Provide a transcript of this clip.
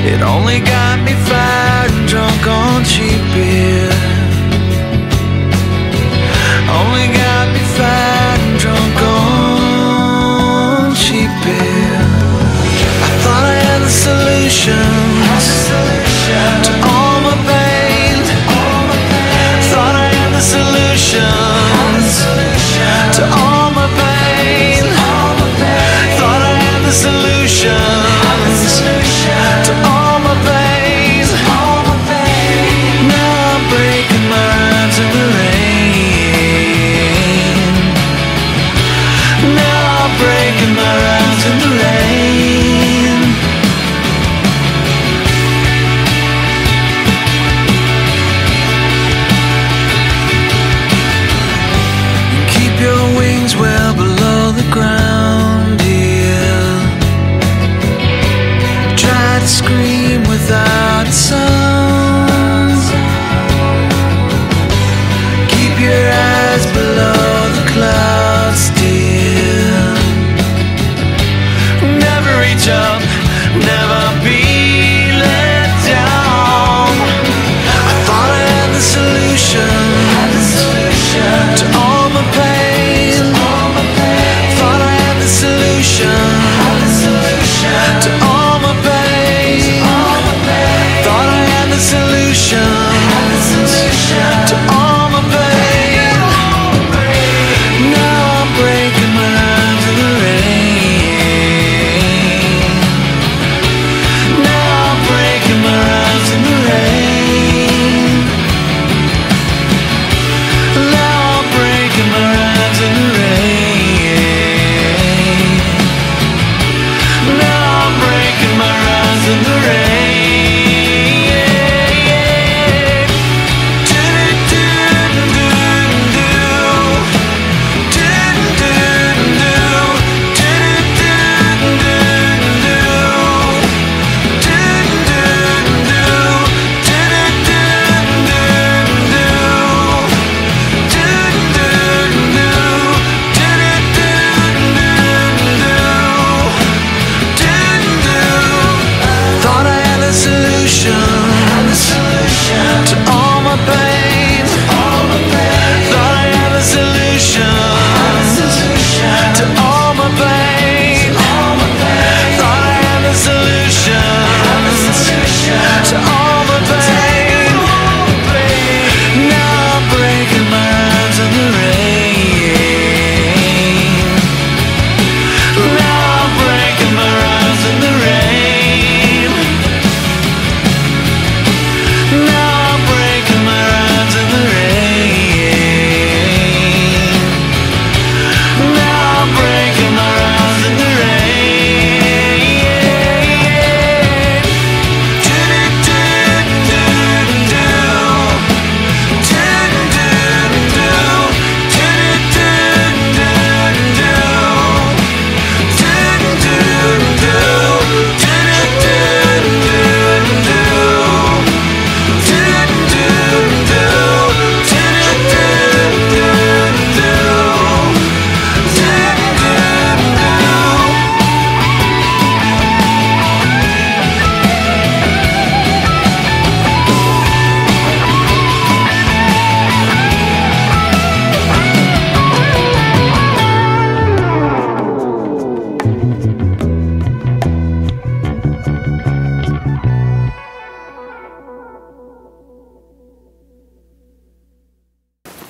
It only got me fired and drunk on cheap beer. Only got me fired and drunk on cheap beer. I thought I had the solutions to all my pain. Thought I had the solutions to all my pain. Thought I had the solutions to all my pain. Now I'm breaking my rhymes in the rain. Now I'm breaking my rhymes in the rain. Keep your wings well below the ground, dear. Try to scream